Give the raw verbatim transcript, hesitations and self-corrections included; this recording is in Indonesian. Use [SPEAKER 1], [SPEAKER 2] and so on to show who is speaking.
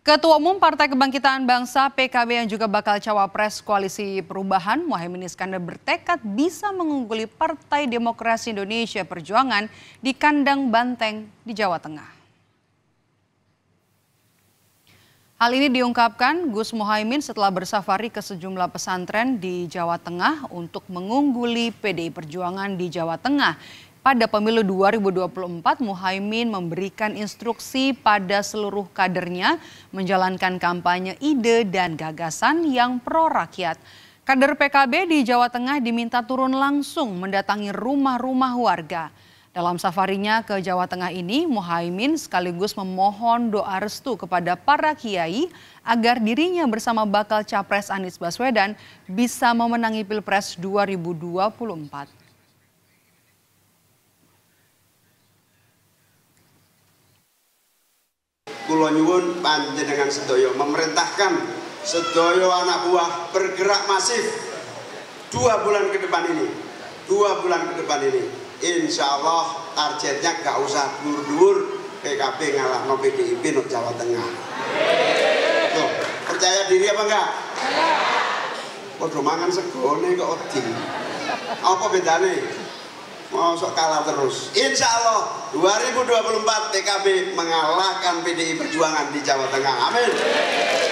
[SPEAKER 1] Ketua Umum Partai Kebangkitan Bangsa P K B yang juga bakal cawapres Koalisi Perubahan, Muhaimin Iskandar bertekad bisa mengungguli Partai Demokrasi Indonesia Perjuangan di kandang banteng di Jawa Tengah. Hal ini diungkapkan Gus Muhaimin setelah bersafari ke sejumlah pesantren di Jawa Tengah untuk mengungguli P D I Perjuangan di Jawa Tengah. Pada pemilu dua ribu dua puluh empat, Muhaimin memberikan instruksi pada seluruh kadernya menjalankan kampanye ide dan gagasan yang pro rakyat. Kader P K B di Jawa Tengah diminta turun langsung mendatangi rumah-rumah warga. Dalam safarinya ke Jawa Tengah ini, Muhaimin sekaligus memohon doa restu kepada para kiai agar dirinya bersama bakal capres Anies Baswedan bisa memenangi Pilpres dua ribu dua puluh empat.
[SPEAKER 2] Kula nyuwun panjenengan sedaya memerintahkan sedaya anak buah bergerak masif dua bulan ke depan ini. Dua bulan ke depan ini. Insya Allah targetnya gak usah dur-dur P K B ngalahno P D I P no Jawa Tengah. Tuh, percaya diri apa enggak? Padha mangan segone kok odi. Apa bedane? Masuk kalah terus. Insya Allah dua ribu dua puluh empat P K B mengalahkan P D I Perjuangan di Jawa Tengah. Amin.